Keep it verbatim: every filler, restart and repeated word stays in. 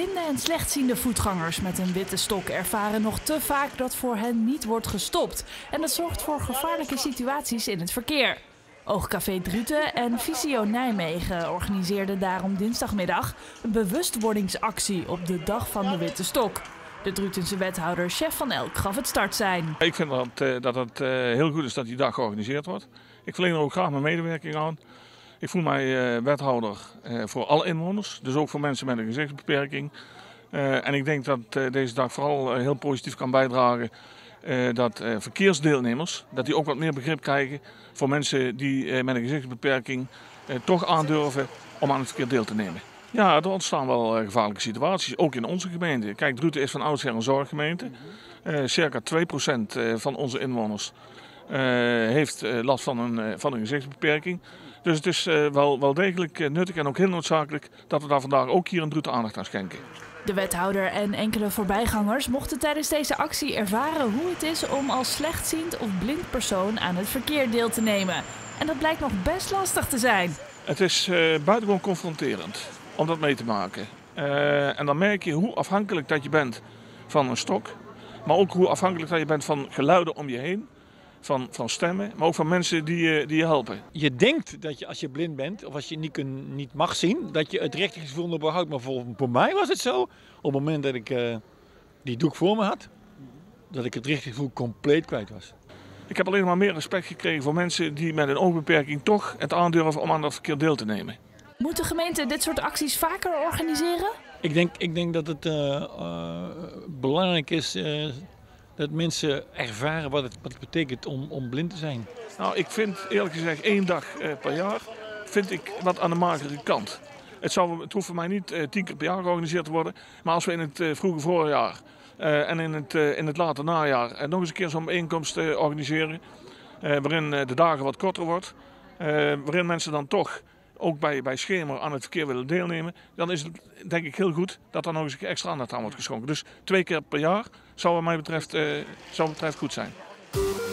Blinde en slechtziende voetgangers met een witte stok ervaren nog te vaak dat voor hen niet wordt gestopt. En dat zorgt voor gevaarlijke situaties in het verkeer. Oogcafé Druten en Visio Nijmegen organiseerden daarom dinsdagmiddag een bewustwordingsactie op de dag van de witte stok. De Drutense wethouder Chef van Elk gaf het startsein. Ik vind dat, dat het heel goed is dat die dag georganiseerd wordt. Ik verleen er ook graag mijn medewerking aan. Ik voel mij wethouder voor alle inwoners, dus ook voor mensen met een gezichtsbeperking. En ik denk dat deze dag vooral heel positief kan bijdragen dat verkeersdeelnemers dat die ook wat meer begrip krijgen voor mensen die met een gezichtsbeperking toch aandurven om aan het verkeer deel te nemen. Ja, er ontstaan wel gevaarlijke situaties, ook in onze gemeente. Kijk, Druten is van oudsher een zorggemeente. Uh, circa twee procent van onze inwoners uh, heeft uh, last van een, uh, van een gezichtsbeperking. Dus het is uh, wel, wel degelijk uh, nuttig en ook heel noodzakelijk dat we daar vandaag ook hier in Druten aandacht aan schenken. De wethouder en enkele voorbijgangers mochten tijdens deze actie ervaren hoe het is om als slechtziend of blind persoon aan het verkeer deel te nemen. En dat blijkt nog best lastig te zijn. Het is uh, buitengewoon confronterend om dat mee te maken. Uh, en dan merk je hoe afhankelijk dat je bent van een stok. Maar ook hoe afhankelijk dat je bent van geluiden om je heen. Van, van stemmen, maar ook van mensen die je, die je helpen. Je denkt dat je als je blind bent of als je niet, kun, niet mag zien, dat je het rechtsgevoel nog behoudt. Maar voor, voor mij was het zo, op het moment dat ik uh, die doek voor me had, dat ik het rechtsgevoel compleet kwijt was. Ik heb alleen maar meer respect gekregen voor mensen die met een oogbeperking toch het aandurven om aan dat verkeer deel te nemen. Moet de gemeente dit soort acties vaker organiseren? Ik denk, ik denk dat het uh, uh, belangrijk is uh, dat mensen ervaren wat het, wat het betekent om, om blind te zijn. Nou, ik vind eerlijk gezegd één dag uh, per jaar vind ik wat aan de magere kant. Het, zou, het hoeft voor mij niet uh, tien keer per jaar georganiseerd te worden. Maar als we in het uh, vroege voorjaar uh, en in het, uh, in het late najaar uh, nog eens een keer zo'n bijeenkomst uh, organiseren. Uh, waarin uh, de dagen wat korter wordt. Uh, waarin mensen dan toch ook bij, bij schema aan het verkeer willen deelnemen, dan is het denk ik heel goed dat er nog eens extra aandacht aan wordt geschonken. Dus twee keer per jaar zou wat mij betreft, uh, zou wat betreft goed zijn.